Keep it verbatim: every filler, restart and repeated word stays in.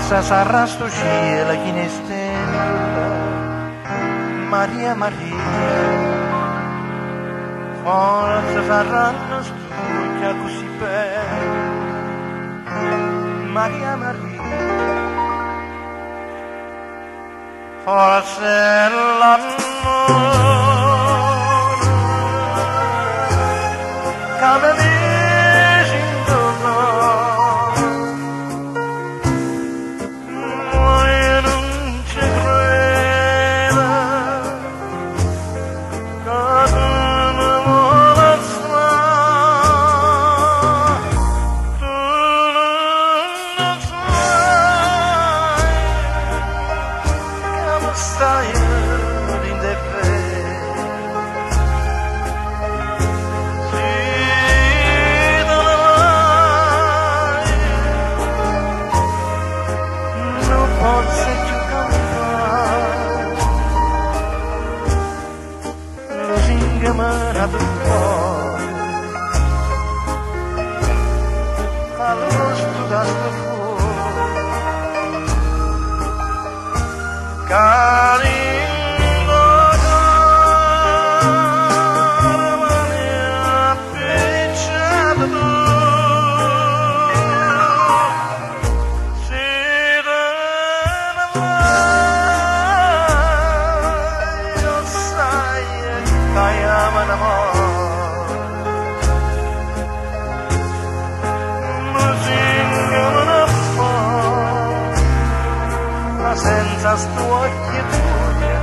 forza sarà sto cielo chi ne stella, Maria Maria, forza saranno stuccia così bella, Maria Maria, forse l'amore che mi dice intorno, ma io non ci credo, che tu mi vuoi stare, tu non sai che mi stai in forse più campare, lo singamara del cuore, allo studato fuori, caringo caro, ma ne ha appicciato tu. Senza sto occhio tuoi